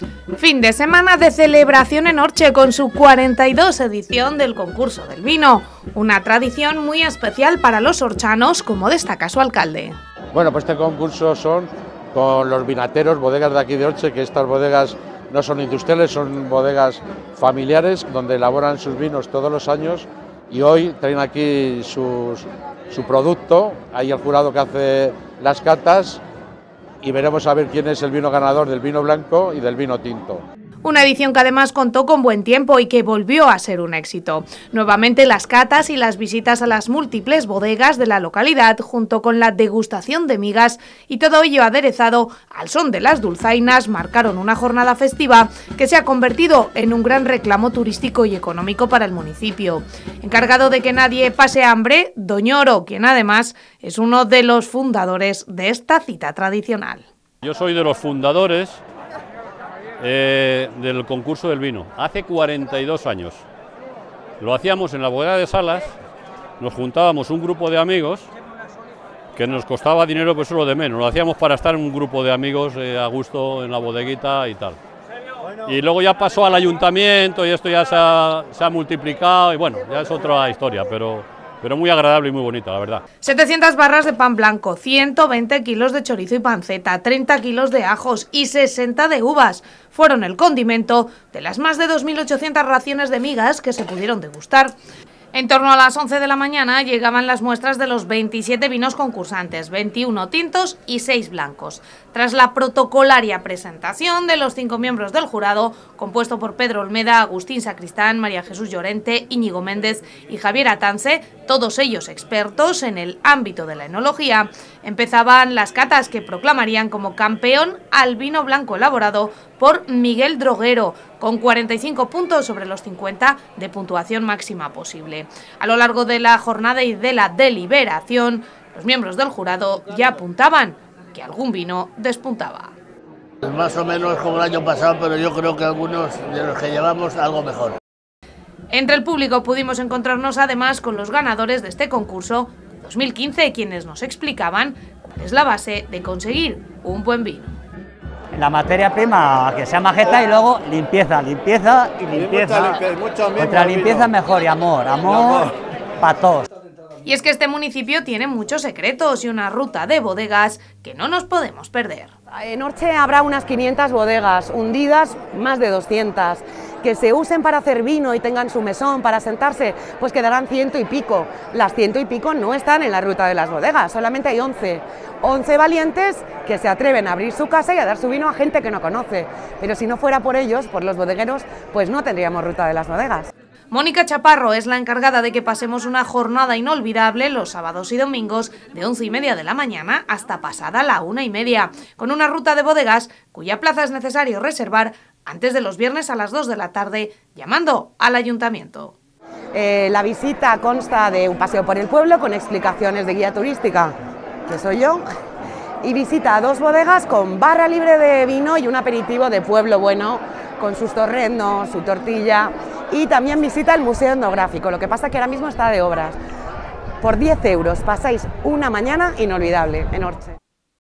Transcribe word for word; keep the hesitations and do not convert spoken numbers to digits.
Fin de semana de celebración en Orche con su cuarenta y dos edición del concurso del vino, una tradición muy especial para los orchanos, como destaca su alcalde. Bueno, pues este concurso son con los vinateros, bodegas de aquí de Orche, que estas bodegas no son industriales, son bodegas familiares donde elaboran sus vinos todos los años y hoy traen aquí sus, su producto, hay el jurado que hace las catas y veremos a ver quién es el vino ganador del vino blanco y del vino tinto. Una edición que además contó con buen tiempo y que volvió a ser un éxito. Nuevamente las catas y las visitas a las múltiples bodegas de la localidad, junto con la degustación de migas y todo ello aderezado al son de las dulzainas, marcaron una jornada festiva que se ha convertido en un gran reclamo turístico y económico para el municipio. Encargado de que nadie pase hambre, Doñoro, quien además es uno de los fundadores de esta cita tradicional. Yo soy de los fundadores Eh, del concurso del vino, hace cuarenta y dos años. Lo hacíamos en la bodega de Salas, nos juntábamos un grupo de amigos, que nos costaba dinero, pues solo de menos, lo hacíamos para estar en un grupo de amigos eh, a gusto en la bodeguita y tal. Y luego ya pasó al ayuntamiento y esto ya se ha, se ha multiplicado y bueno, ya es otra historia, pero... pero muy agradable y muy bonita, la verdad. setecientas barras de pan blanco, ciento veinte kilos de chorizo y panceta, treinta kilos de ajos y sesenta de uvas fueron el condimento de las más de dos mil ochocientas raciones de migas que se pudieron degustar. En torno a las once de la mañana llegaban las muestras de los veintisiete vinos concursantes, veintiuno tintos y seis blancos. Tras la protocolaria presentación de los cinco miembros del jurado, compuesto por Pedro Olmeda, Agustín Sacristán, María Jesús Llorente, Íñigo Méndez y Javier Atance, todos ellos expertos en el ámbito de la enología, empezaban las catas que proclamarían como campeón al vino blanco elaborado por Miguel Droguero, con cuarenta y cinco puntos sobre los cincuenta de puntuación máxima posible. A lo largo de la jornada y de la deliberación, los miembros del jurado ya apuntaban que algún vino despuntaba. Más o menos como el año pasado, pero yo creo que algunos de los que llevamos algo mejor. Entre el público pudimos encontrarnos además con los ganadores de este concurso dos mil quince, quienes nos explicaban cuál es la base de conseguir un buen vino. La materia prima que sea majeta y luego limpieza, limpieza y limpieza. Contra limpieza mejor y amor, amor para todos. Y es que este municipio tiene muchos secretos y una ruta de bodegas que no nos podemos perder. En Orche habrá unas quinientas bodegas, hundidas más de doscientas. Que se usen para hacer vino y tengan su mesón para sentarse, pues quedarán ciento y pico. Las ciento y pico no están en la ruta de las bodegas, solamente hay once. once valientes que se atreven a abrir su casa y a dar su vino a gente que no conoce. Pero si no fuera por ellos, por los bodegueros, pues no tendríamos ruta de las bodegas. Mónica Chaparro es la encargada de que pasemos una jornada inolvidable los sábados y domingos de once y media de la mañana hasta pasada la una y media, con una ruta de bodegas cuya plaza es necesario reservar antes de los viernes a las dos de la tarde, llamando al ayuntamiento. Eh, la visita consta de un paseo por el pueblo con explicaciones de guía turística, que soy yo, y visita a dos bodegas con barra libre de vino y un aperitivo de pueblo bueno, con sus torrendos, su tortilla, y también visita el Museo Etnográfico, lo que pasa que ahora mismo está de obras. Por diez euros pasáis una mañana inolvidable en Orche.